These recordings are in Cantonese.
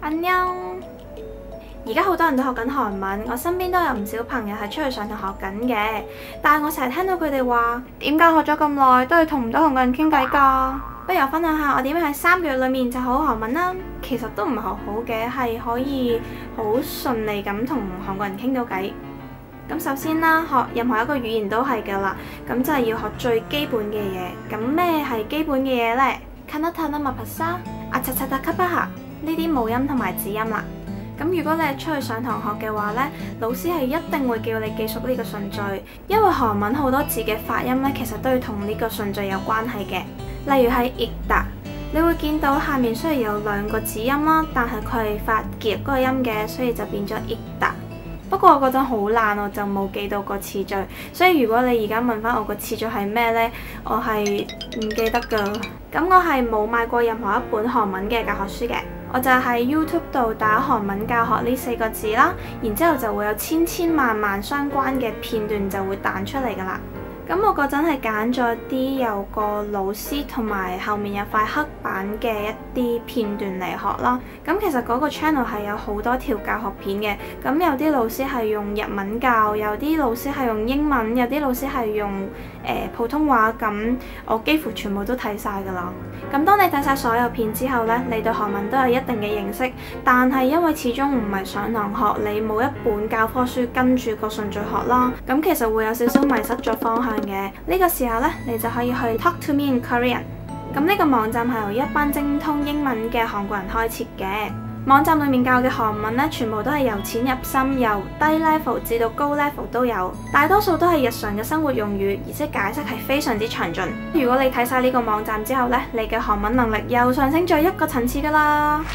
안녕。而家好多人都學緊韓文，我身邊都有唔少朋友係出去上堂學緊嘅，但係我成日聽到佢哋話點解學咗咁耐都係同唔到韓國人傾偈㗎？不如我分享下我點樣喺3個月裡面就學好韓文啦。其實都唔係學好嘅，係可以好順利咁同韓國人傾到偈。咁首先啦，學任何一個語言都係㗎啦，咁就係要學最基本嘅嘢。咁咩係基本嘅嘢呢？카나타나마파사、아차차타카파하呢啲母音同埋子音啦。咁如果你係出去上堂學嘅話呢，老師係一定會叫你記熟呢個順序，因為韓文好多字嘅發音呢，其實都要同呢個順序有關係嘅。例如係읽다，你會見到下面雖然有2個子音啦，但係佢係發結嗰個音嘅，所以就變咗읽다。不過我嗰陣好懶，我就冇記到個次序，所以如果你而家問翻我個次序係咩呢，我係唔記得㗎。咁我係冇買過任何一本韓文嘅教學書嘅，我就喺 YouTube 度打韓文教學呢4個字啦，然之後就會有千萬相關嘅片段就會彈出嚟㗎啦。咁我嗰陣係揀咗啲有個老師同埋後面有塊黑板嘅一啲片段嚟學啦。咁其實嗰個 channel 係有好多條教學片嘅。咁有啲老師係用日文教，有啲老師係用英文，有啲老師係用普通話。咁我幾乎全部都睇晒㗎啦。咁當你睇晒所有片之後呢，你對韓文都有一定嘅認識。但係因為始終唔係上堂學，你冇一本教科書跟住個順序學啦，咁其實會有少少迷失咗方向。呢個時候呢，你就可以去 Talk to Me in Korean。咁呢個網站係由一班精通英文嘅韓國人開設嘅。網站裡面教嘅韓文呢，全部都係由淺入深，由低 level 至到高 level 都有。大多數都係日常嘅生活用語，而且解釋係非常之詳盡。如果你睇晒呢個網站之後呢，你嘅韓文能力又上升咗1個層次㗎啦。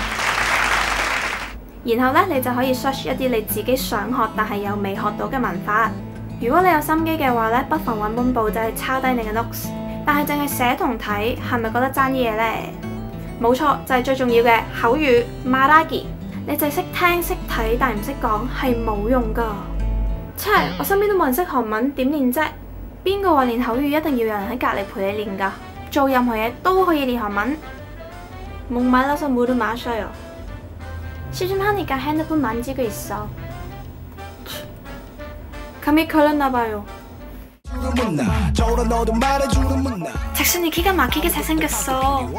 然後呢，你就可以 search 一啲你自己想學但係又未學到嘅文法。如果你有心機嘅話呢，不妨揾本簿仔抄低你嘅 notes。但係淨係寫同睇，係咪覺得爭啲嘢呢？冇錯，就係最重要嘅口語말하기。你就係識聽識睇，但係唔識講係冇用㗎。切，我身邊都冇人識韓文，點練啫？邊個話練口語一定要有人喺隔離陪你練㗎？做任何嘢都可以練韓文。목말라서 물을 마셔요。시중하니까 핸드폰 만지고 있어。감이 걸렸나봐요. 잭슨이 기가 막히게 잘생겼어.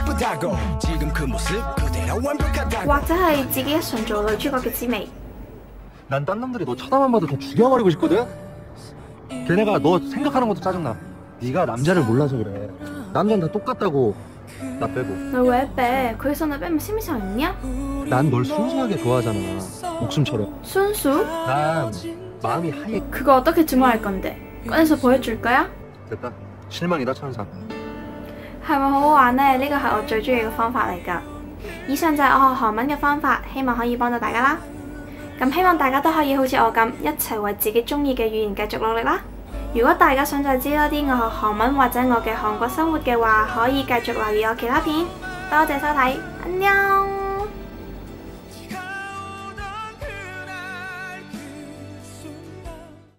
或者係自己一純做女主角嘅滋味。 난 딴 놈들이 너 쳐다만 봐도 다 죽여버리고 싶거든? 걔네가 너 생각하는 것도 짜증나. 네가 남자를 몰라서 그래. 남자는 다 똑같다고. 나 빼고. 널 왜 빼? 거기서 나 빼면 심이 않냐? 난 널 순수하게 좋아하잖아. 목숨처럼. 순수? 난 마음이 하얘. 그거 어떻게 증명할 건데? 꺼내서 보여줄 거야? 됐다. 실망이다 천사. 係咪好好玩呢？呢個係我最中意嘅方法嚟㗎。以上就係我學韓文嘅方法，希望可以幫到大家啦。咁希望大家都可以好似我咁，一齊為自己中意嘅語言繼續努力啦。如果大家想再知多啲我學韓文或者我嘅韓國生活嘅話，可以繼續留意我其他片。多謝收睇，안녕。